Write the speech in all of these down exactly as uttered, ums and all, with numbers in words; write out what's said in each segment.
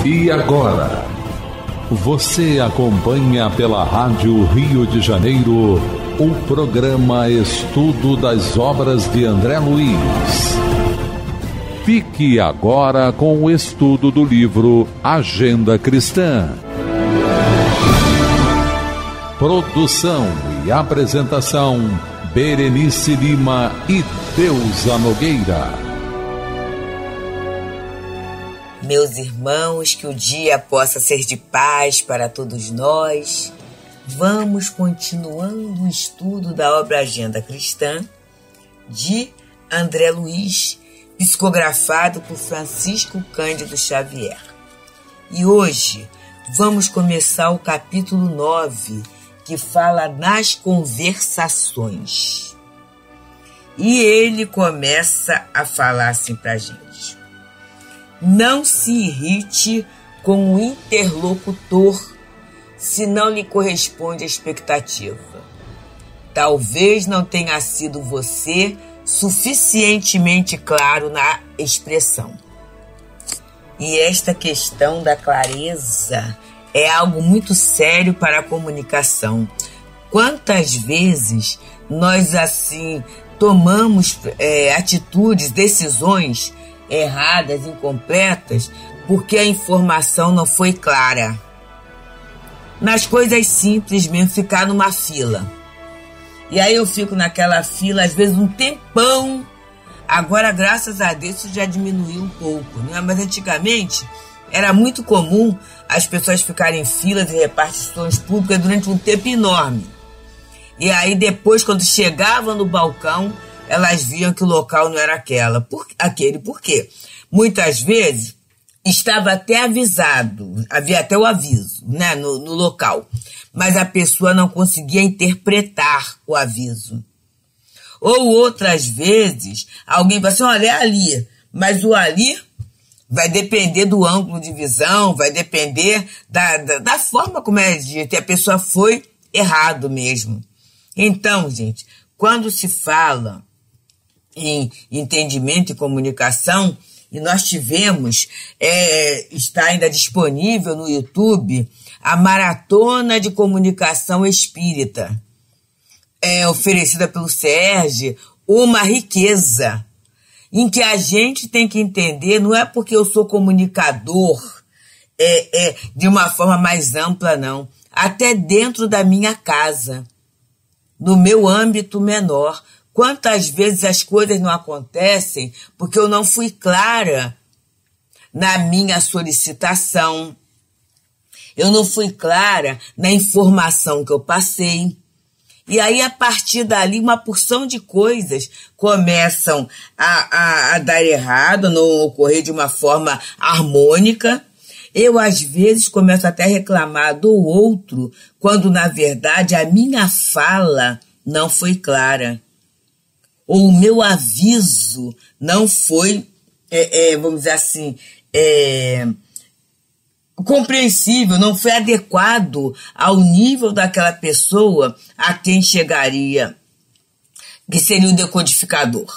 E agora, você acompanha pela Rádio Rio de Janeiro o programa Estudo das Obras de André Luiz. Fique agora com o estudo do livro Agenda Cristã. Produção e apresentação, Berenice Lima e Deusa Nogueira. Meus irmãos, que o dia possa ser de paz para todos nós. Vamos continuando o estudo da obra Agenda Cristã de André Luiz, psicografado por Francisco Cândido Xavier. E hoje vamos começar o capítulo nove, que fala nas conversações. E ele começa a falar assim pra gente: não se irrite com o interlocutor se não lhe corresponde a expectativa. Talvez não tenha sido você suficientemente claro na expressão. E esta questão da clareza é algo muito sério para a comunicação. Quantas vezes nós assim tomamos é, atitudes, decisões erradas, incompletas, porque a informação não foi clara. Nas coisas simples mesmo, ficar numa fila. E aí eu fico naquela fila, às vezes um tempão. Agora, graças a Deus, isso já diminuiu um pouco, né? Mas antigamente era muito comum as pessoas ficarem em filas de repartições públicas durante um tempo enorme. E aí depois, quando chegavam no balcão, elas viam que o local não era aquela, por, aquele. Por quê? Muitas vezes estava até avisado, havia até o aviso, né, no, no local, mas a pessoa não conseguia interpretar o aviso. Ou outras vezes, alguém vai assim, olha, é ali, mas o ali vai depender do ângulo de visão, vai depender da, da, da forma como é dito, e a pessoa foi errado mesmo. Então, gente, quando se fala em entendimento e comunicação, e nós tivemos, é, está ainda disponível no YouTube, a Maratona de Comunicação Espírita, é, oferecida pelo Sérgio, uma riqueza, em que a gente tem que entender, não é porque eu sou comunicador é, é, de uma forma mais ampla, não, até dentro da minha casa, no meu âmbito menor. Quantas vezes as coisas não acontecem porque eu não fui clara na minha solicitação, eu não fui clara na informação que eu passei. E aí, a partir dali, uma porção de coisas começam a, a, a dar errado, não ocorrer de uma forma harmônica. Eu, às vezes, começo até a reclamar do outro, quando, na verdade, a minha fala não foi clara. Ou o meu aviso não foi, é, é, vamos dizer assim, é, compreensível, não foi adequado ao nível daquela pessoa a quem chegaria, que seria o decodificador.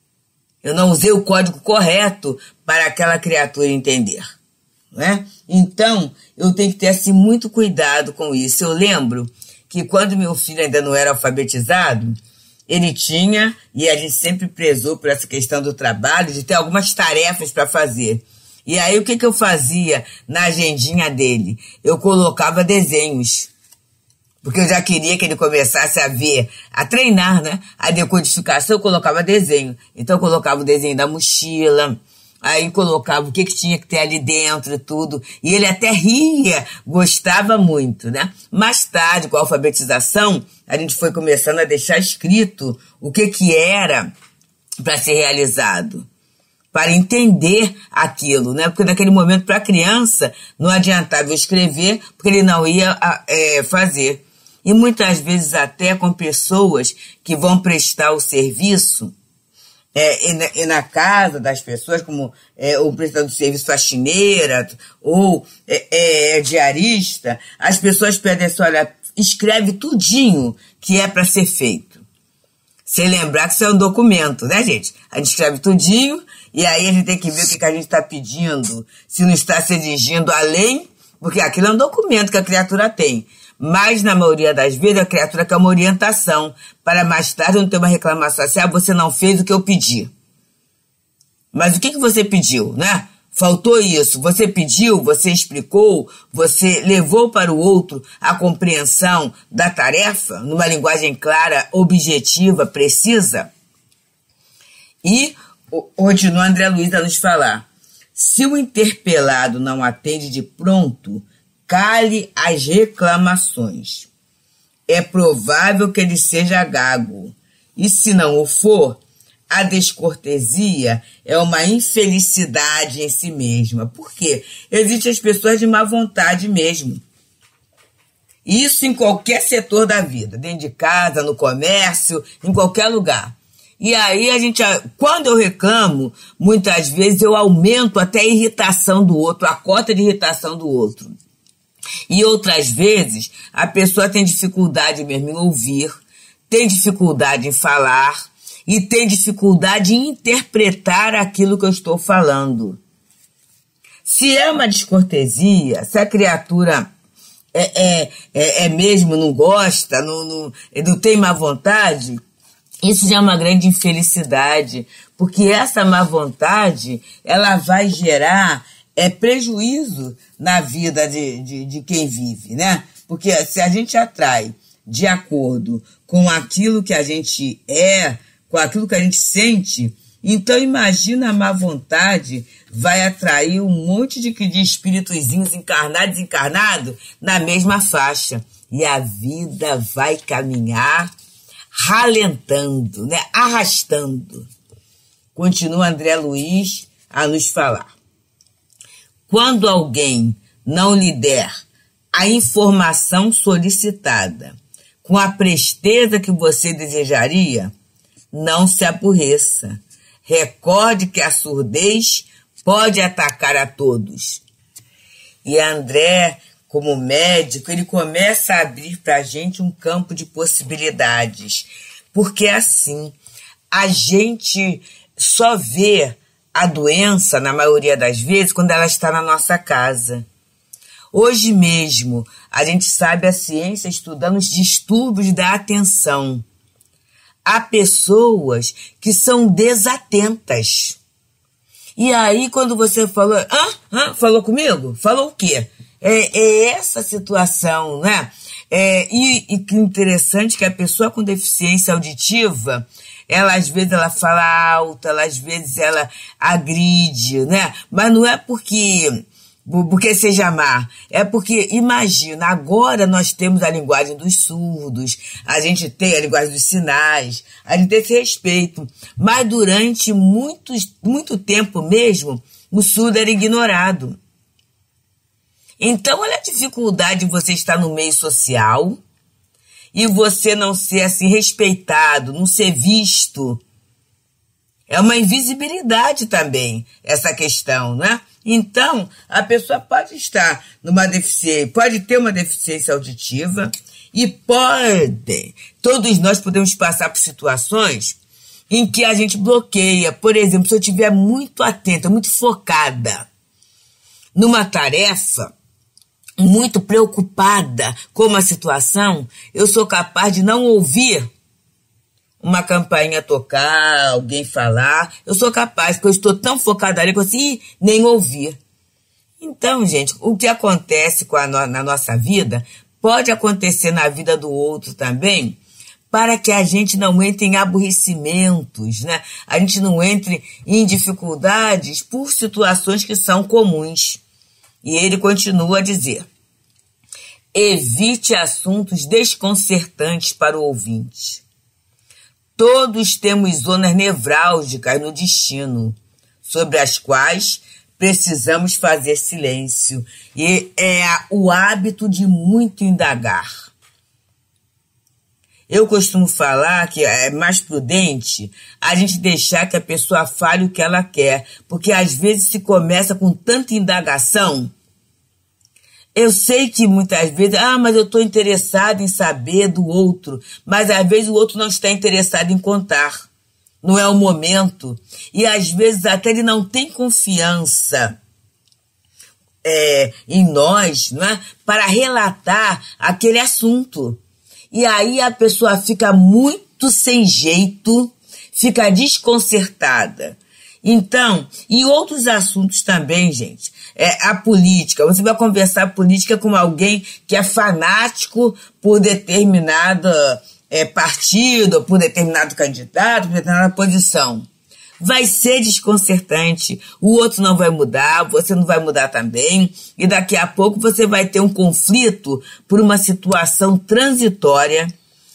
Eu não usei o código correto para aquela criatura entender, né? Então, eu tenho que ter assim, muito cuidado com isso. Eu lembro que quando meu filho ainda não era alfabetizado, ele tinha, e a gente sempre prezou por essa questão do trabalho, de ter algumas tarefas para fazer. E aí o que, que eu fazia na agendinha dele? Eu colocava desenhos, porque eu já queria que ele começasse a ver, a treinar, né? A decodificação, eu colocava desenho. Então eu colocava o desenho da mochila, aí colocava o que, que tinha que ter ali dentro e tudo. E ele até ria, gostava muito, né? Mais tarde, com a alfabetização, a gente foi começando a deixar escrito o que, que era para ser realizado, para entender aquilo, né? Porque naquele momento, para a criança, não adiantava eu escrever, porque ele não ia é, fazer. E muitas vezes até com pessoas que vão prestar o serviço, É, e, na, e na casa das pessoas, como é, o prestador de serviço faxineira ou é, é, diarista, as pessoas pedem assim, olha, escreve tudinho que é para ser feito. Sem lembrar que isso é um documento, né, gente? A gente escreve tudinho e aí a gente tem que ver o que, que a gente está pedindo, se não está se exigindo além, porque aquilo é um documento que a criatura tem. Mas, na maioria das vezes, a criatura quer uma orientação para mais tarde não ter uma reclamação assim, ah, você não fez o que eu pedi. Mas o que, que você pediu, né? Faltou isso. Você pediu, você explicou, você levou para o outro a compreensão da tarefa, numa linguagem clara, objetiva, precisa? E continua André Luiz a nos falar. Se o interpelado não atende de pronto, cale as reclamações. É provável que ele seja gago. E se não o for, a descortesia é uma infelicidade em si mesma. Por quê? Existem as pessoas de má vontade mesmo. Isso em qualquer setor da vida, dentro de casa, no comércio, em qualquer lugar. E aí a gente, quando eu reclamo, muitas vezes eu aumento até a irritação do outro, a cota de irritação do outro. E outras vezes a pessoa tem dificuldade mesmo em ouvir, tem dificuldade em falar e tem dificuldade em interpretar aquilo que eu estou falando. Se é uma descortesia, se a criatura é, é, é, é mesmo, não gosta, não, não, não tem má vontade, isso já é uma grande infelicidade, porque essa má vontade, ela vai gerar é, prejuízo na vida de, de, de quem vive, né? Porque se a gente atrai de acordo com aquilo que a gente é, com aquilo que a gente sente, então imagina a má vontade vai atrair um monte de, de espíritozinhos encarnados e desencarnados na mesma faixa. E a vida vai caminhar ralentando, né? Arrastando. Continua André Luiz a nos falar. Quando alguém não lhe der a informação solicitada com a presteza que você desejaria, não se aborreça. Recorde que a surdez pode atacar a todos. E André, como médico, ele começa a abrir para a gente um campo de possibilidades. Porque assim, a gente só vê a doença, na maioria das vezes, quando ela está na nossa casa. Hoje mesmo, a gente sabe a ciência estudando os distúrbios da atenção. Há pessoas que são desatentas. E aí, quando você falou... Ah, ah, falou comigo? Falou o quê? É, é essa situação, né? É, e, e que interessante que a pessoa com deficiência auditiva, ela às vezes ela fala alto, ela às vezes ela agride, né? Mas não é porque... porque seja má, é porque, imagina, agora nós temos a linguagem dos surdos, a gente tem a linguagem dos sinais, a gente tem esse respeito, mas durante muitos, muito tempo mesmo, o surdo era ignorado. Então, olha a dificuldade de você estar no meio social e você não ser assim respeitado, não ser visto. É uma invisibilidade também, essa questão, né? Então, a pessoa pode estar numa deficiência, pode ter uma deficiência auditiva e pode, todos nós podemos passar por situações em que a gente bloqueia. Por exemplo, se eu estiver muito atenta, muito focada numa tarefa, muito preocupada com uma situação, eu sou capaz de não ouvir uma campainha tocar, alguém falar, eu sou capaz, porque eu estou tão focada ali que eu assim, nem ouvir. Então, gente, o que acontece com a no, na nossa vida, pode acontecer na vida do outro também, para que a gente não entre em aborrecimentos, né? A gente não entre em dificuldades por situações que são comuns. E ele continua a dizer, evite assuntos desconcertantes para o ouvinte. Todos temos zonas nevrálgicas no destino, sobre as quais precisamos fazer silêncio. E é o hábito de muito indagar. Eu costumo falar que é mais prudente a gente deixar que a pessoa fale o que ela quer, porque às vezes se começa com tanta indagação, Eu sei que muitas vezes, ah, mas eu estou interessado em saber do outro, mas às vezes o outro não está interessado em contar. Não é o momento. E às vezes até ele não tem confiança é, em nós, né, para relatar aquele assunto. E aí a pessoa fica muito sem jeito, fica desconcertada. Então, e outros assuntos também, gente. É, a política, você vai conversar política com alguém que é fanático por determinado é, partido, por determinado candidato, por determinada posição. Vai ser desconcertante, o outro não vai mudar, você não vai mudar também, e daqui a pouco você vai ter um conflito por uma situação transitória,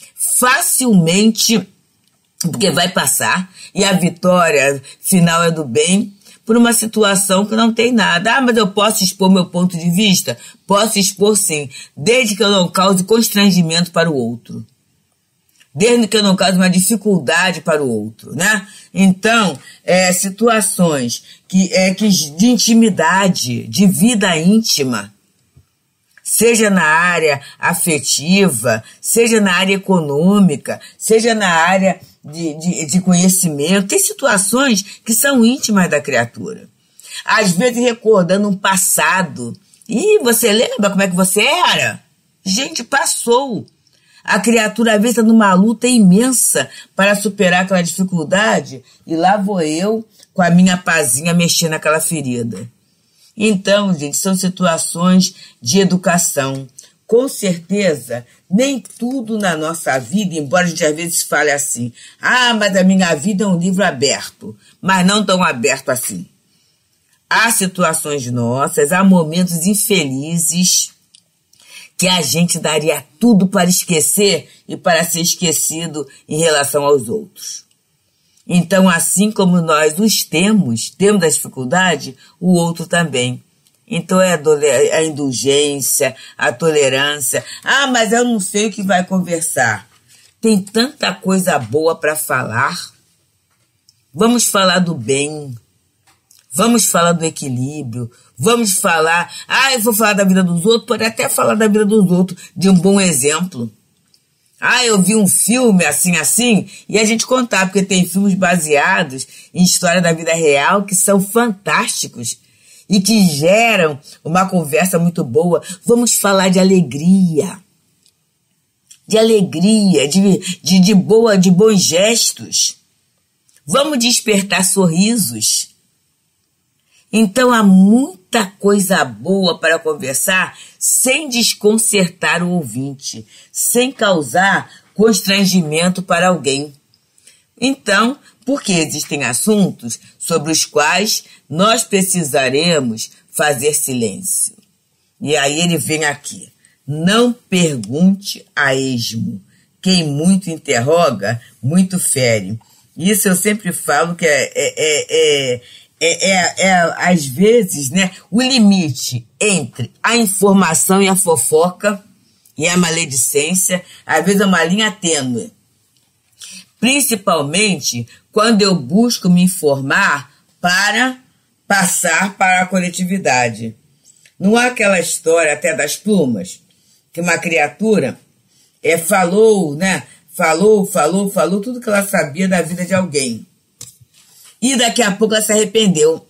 facilmente, porque vai passar, e a vitória final é do bem, por uma situação que não tem nada. Ah, mas eu posso expor meu ponto de vista? Posso expor sim, desde que eu não cause constrangimento para o outro. Desde que eu não cause uma dificuldade para o outro, né? Então, é, situações que, é, que de intimidade, de vida íntima, seja na área afetiva, seja na área econômica, seja na área de, de, de conhecimento, tem situações que são íntimas da criatura. Às vezes recordando um passado. Ih, você lembra como é que você era? Gente, passou. A criatura às vezes está numa luta imensa para superar aquela dificuldade e lá vou eu com a minha pazinha mexendo naquela ferida. Então, gente, são situações de educação. Com certeza, nem tudo na nossa vida, embora a gente às vezes fale assim, ah, mas a minha vida é um livro aberto, mas não tão aberto assim. Há situações nossas, há momentos infelizes que a gente daria tudo para esquecer e para ser esquecido em relação aos outros. Então, assim como nós os temos, temos a dificuldade, o outro também. Então, é a indulgência, a tolerância. Ah, mas eu não sei o que vai conversar. Tem tanta coisa boa para falar. Vamos falar do bem. Vamos falar do equilíbrio. Vamos falar... Ah, eu vou falar da vida dos outros. Pode até falar da vida dos outros, de um bom exemplo. Ah, eu vi um filme assim, assim, e a gente contar, porque tem filmes baseados em história da vida real que são fantásticos e que geram uma conversa muito boa. Vamos falar de alegria, de alegria, de, de, de, boa, de bons gestos. Vamos despertar sorrisos. Então há muita coisa boa para conversar sem desconcertar o ouvinte, sem causar constrangimento para alguém. Então, porque existem assuntos sobre os quais nós precisaremos fazer silêncio. E aí ele vem aqui. Não pergunte a esmo. Quem muito interroga, muito fere. Isso eu sempre falo que é... é, é, é É, é, é, às vezes, né, o limite entre a informação e a fofoca e a maledicência, às vezes é uma linha tênue. Principalmente quando eu busco me informar para passar para a coletividade. Não há aquela história até das plumas, que uma criatura é, falou, né, falou, falou, falou tudo que ela sabia da vida de alguém. E daqui a pouco ela se arrependeu.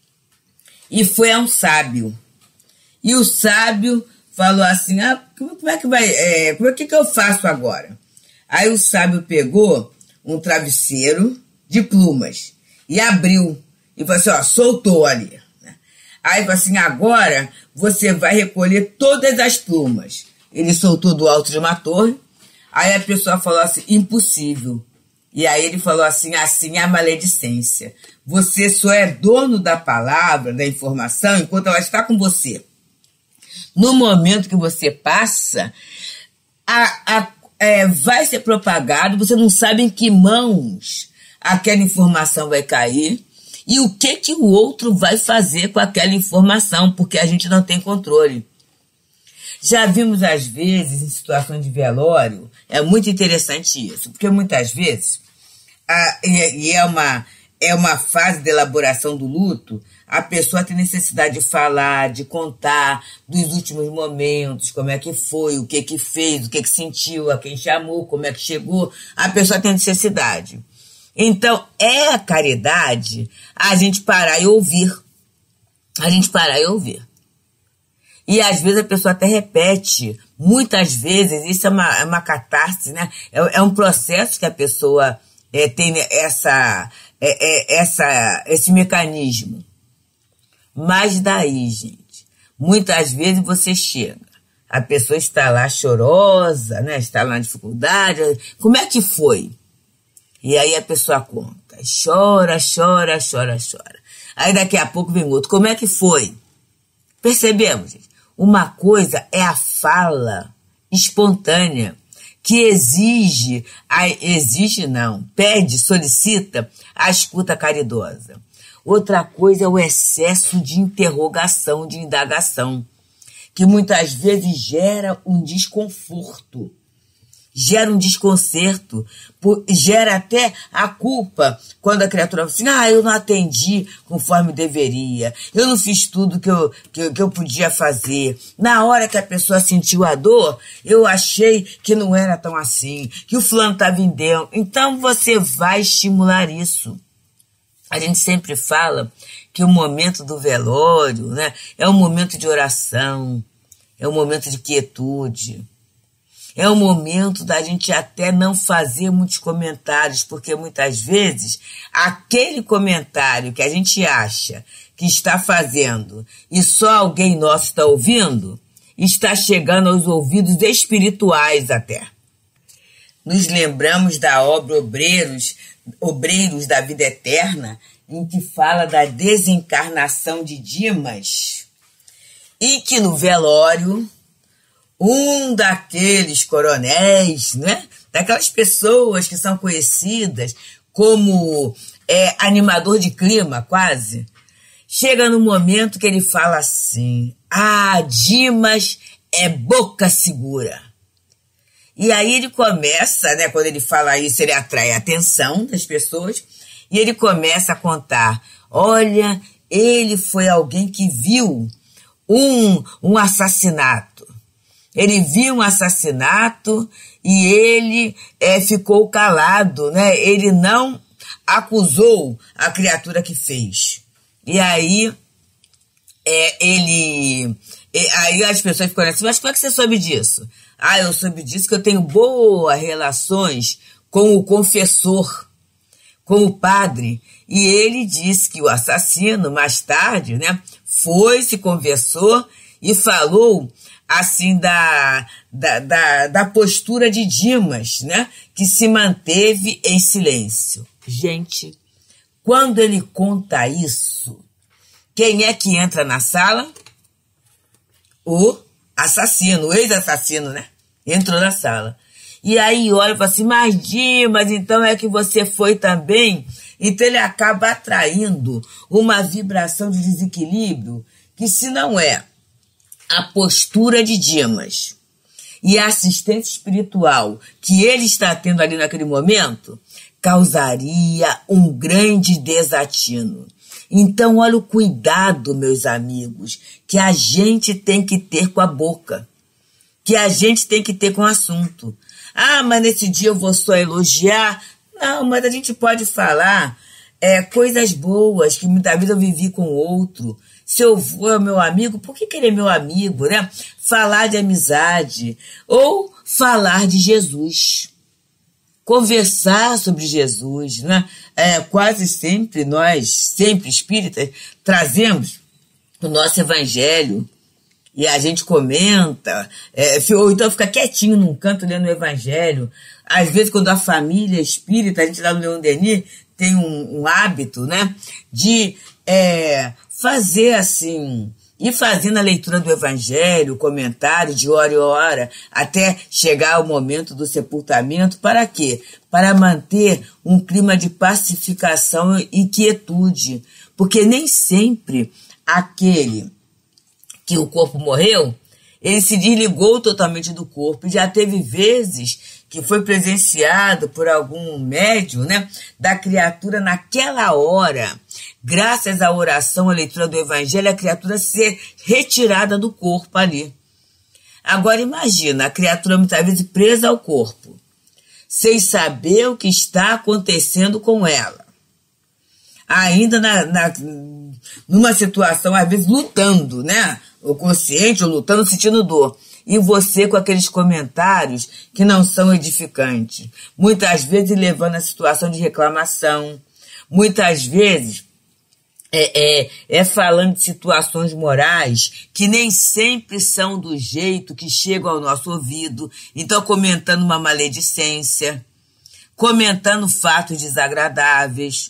E foi a um sábio. E o sábio falou assim, ah, como é que vai, é, como é que, que eu faço agora? Aí o sábio pegou um travesseiro de plumas e abriu. E falou assim, ó, soltou ali. Aí falou assim, agora você vai recolher todas as plumas. Ele soltou do alto de uma torre. Aí a pessoa falou assim, impossível. E aí ele falou assim, assim é a maledicência. Você só é dono da palavra, da informação, enquanto ela está com você. No momento que você passa, a, a, é, vai ser propagado, você não sabe em que mãos aquela informação vai cair e o que, que o outro vai fazer com aquela informação, porque a gente não tem controle. Já vimos, às vezes, em situações de velório, é muito interessante isso, porque muitas vezes... Ah, e, e é, uma, é uma fase de elaboração do luto, a pessoa tem necessidade de falar, de contar dos últimos momentos, como é que foi, o que que fez, o que que sentiu, a quem chamou, como é que chegou. A pessoa tem necessidade. Então, é a caridade a gente parar e ouvir. A gente parar e ouvir. E às vezes a pessoa até repete. Muitas vezes, isso é uma, é uma catarse, né? É, é um processo que a pessoa é, tem essa, é, é, essa, esse mecanismo. Mas daí, gente, muitas vezes você chega, a pessoa está lá chorosa, né? Está lá na dificuldade. Como é que foi? E aí a pessoa conta, chora, chora, chora, chora. Aí daqui a pouco vem outro, como é que foi? Percebemos, gente? Uma coisa é a fala espontânea, que exige, a, exige não, pede, solicita a escuta caridosa. Outra coisa é o excesso de interrogação, de indagação, que muitas vezes gera um desconforto, gera um desconcerto, gera até a culpa quando a criatura fala assim, ah, eu não atendi conforme deveria, eu não fiz tudo que eu, que, que eu podia fazer. Na hora que a pessoa sentiu a dor, eu achei que não era tão assim, que o fulano estava em Deus. Então você vai estimular isso. A gente sempre fala que o momento do velório, né, é um momento de oração, é um momento de quietude, é um momento da gente até não fazer muitos comentários, porque muitas vezes aquele comentário que a gente acha que está fazendo e só alguém nosso está ouvindo, está chegando aos ouvidos espirituais até. Nos lembramos da obra Obreiros, Obreiros da Vida Eterna, em que fala da desencarnação de Dimas, e que no velório, um daqueles coronéis, né, daquelas pessoas que são conhecidas como é, animador de clima, quase, chega no momento que ele fala assim, ah, Dimas é boca segura. E aí ele começa, né, quando ele fala isso, ele atrai a atenção das pessoas, e ele começa a contar, olha, ele foi alguém que viu um, um assassinato. Ele viu um assassinato e ele é, ficou calado, né? Ele não acusou a criatura que fez. E aí, é, ele... É, aí as pessoas ficam assim, mas como é que você soube disso? Ah, eu soube disso que eu tenho boas relações com o confessor, com o padre. E ele disse que o assassino, mais tarde, né, foi, se conversou e falou assim da, da, da, da postura de Dimas, né, que se manteve em silêncio. Gente, quando ele conta isso, quem é que entra na sala? O assassino, o ex-assassino, né? Entrou na sala. E aí olha e fala assim, mas Dimas, então é que você foi também? Então ele acaba atraindo uma vibração de desequilíbrio que, se não é a postura de Dimas e a assistência espiritual que ele está tendo ali naquele momento, causaria um grande desatino. Então, olha o cuidado, meus amigos, que a gente tem que ter com a boca, que a gente tem que ter com o assunto. Ah, mas nesse dia eu vou só elogiar. Não, mas a gente pode falar é, coisas boas, que muitas vezes eu vivi com outro. Se eu for meu amigo, por que, que ele é meu amigo, né? Falar de amizade ou falar de Jesus. Conversar sobre Jesus, né? É, quase sempre nós, sempre espíritas, trazemos o nosso evangelho e a gente comenta, é, ou então fica quietinho num canto lendo o evangelho. Às vezes, quando a família espírita, a gente lá no Leon Denis tem um, um hábito, né, de é, fazer assim, ir fazendo a leitura do evangelho, comentário de hora em hora, até chegar ao momento do sepultamento. Para quê? Para manter um clima de pacificação e quietude. Porque nem sempre aquele que o corpo morreu, ele se desligou totalmente do corpo. Já teve vezes que foi presenciado por algum médium, né, da criatura naquela hora, graças à oração, à leitura do evangelho, a criatura ser retirada do corpo ali. Agora imagina, a criatura muitas vezes presa ao corpo, sem saber o que está acontecendo com ela. Ainda na, na, numa situação, às vezes, lutando, né? Ou consciente, ou lutando, sentindo dor. E você com aqueles comentários que não são edificantes. Muitas vezes levando a situação de reclamação. Muitas vezes é, é, é falando de situações morais que nem sempre são do jeito que chegam ao nosso ouvido. Então, comentando uma maledicência, comentando fatos desagradáveis.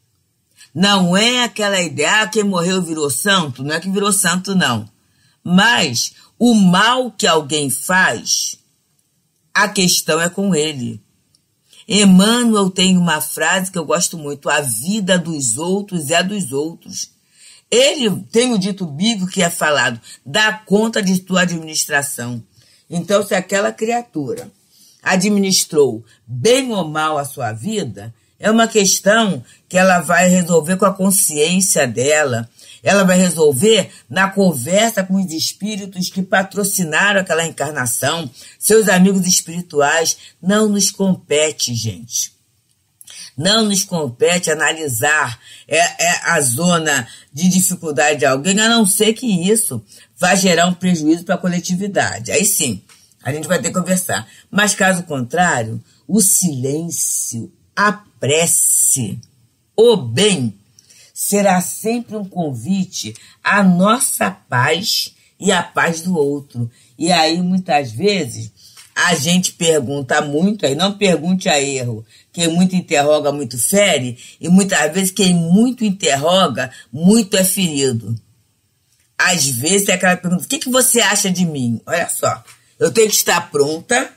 Não é aquela ideia, ah, quem morreu virou santo, não é que virou santo, não. Mas o mal que alguém faz, a questão é com ele. Emmanuel tem uma frase que eu gosto muito, a vida dos outros é a dos outros. Ele tem o dito bíblico que é falado, dá conta de tua administração. Então, se aquela criatura administrou bem ou mal a sua vida, é uma questão que ela vai resolver com a consciência dela. Ela vai resolver na conversa com os espíritos que patrocinaram aquela encarnação, seus amigos espirituais. Não nos compete, gente. Não nos compete analisar é, é a zona de dificuldade de alguém, a não ser que isso vai gerar um prejuízo para a coletividade. Aí sim, a gente vai ter que conversar. Mas, caso contrário, o silêncio, a prece, o bem, será sempre um convite à nossa paz e à paz do outro. E aí, muitas vezes, a gente pergunta muito, aí não pergunte a erro. Quem muito interroga, muito fere, e muitas vezes quem muito interroga, muito é ferido. Às vezes é aquela pergunta, o que, que você acha de mim? Olha só, eu tenho que estar pronta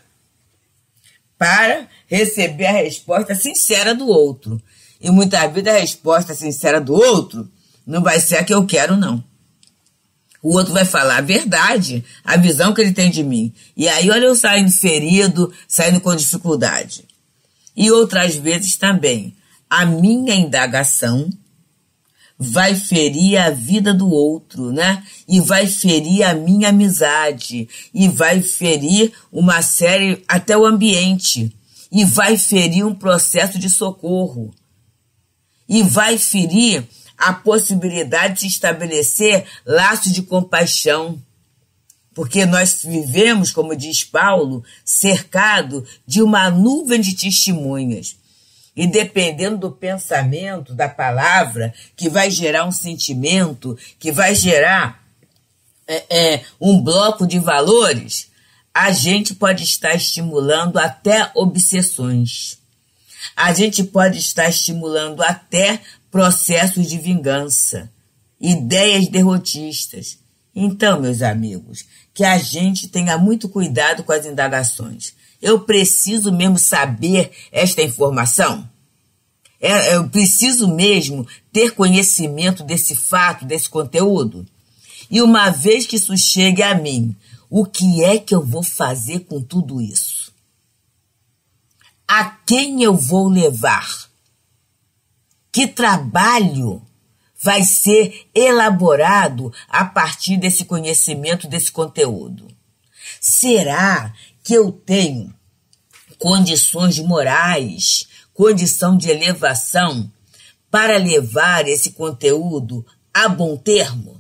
para receber a resposta sincera do outro. E muitas vezes a resposta sincera do outro não vai ser a que eu quero, não. O outro vai falar a verdade, a visão que ele tem de mim. E aí, olha, eu saindo ferido, saindo com dificuldade. E outras vezes também, a minha indagação vai ferir a vida do outro, né? E vai ferir a minha amizade, e vai ferir uma série, até o ambiente, e vai ferir um processo de socorro, e vai ferir a possibilidade de estabelecer laços de compaixão, porque nós vivemos, como diz Paulo, cercado de uma nuvem de testemunhas. E dependendo do pensamento, da palavra, que vai gerar um sentimento, que vai gerar é, é, um bloco de valores, a gente pode estar estimulando até obsessões. A gente pode estar estimulando até processos de vingança, ideias derrotistas. Então, meus amigos, que a gente tenha muito cuidado com as indagações. Eu preciso mesmo saber esta informação? Eu preciso mesmo ter conhecimento desse fato, desse conteúdo? E uma vez que isso chegue a mim, o que é que eu vou fazer com tudo isso? A quem eu vou levar? Que trabalho vai ser elaborado a partir desse conhecimento, desse conteúdo? Será que eu tenho condições morais, condição de elevação para levar esse conteúdo a bom termo?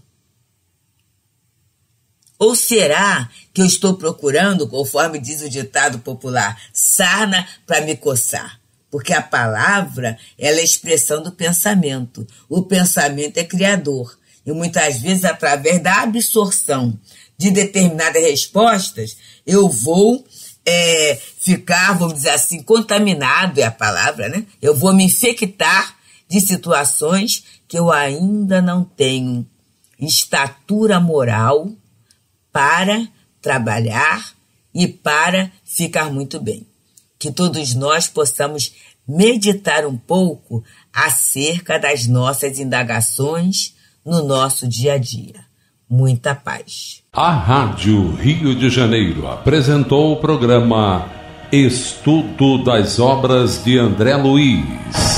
Ou será que eu estou procurando, conforme diz o ditado popular, sarna para me coçar? Porque a palavra, ela é a expressão do pensamento. O pensamento é criador. E muitas vezes, através da absorção de determinadas respostas, eu vou é, ficar, vamos dizer assim, contaminado, é a palavra, né? Eu vou me infectar de situações que eu ainda não tenho estatura moral para trabalhar e para ficar muito bem. Que todos nós possamos meditar um pouco acerca das nossas indagações no nosso dia a dia. Muita paz. A Rádio Rio de Janeiro apresentou o programa Estudo das Obras de André Luiz.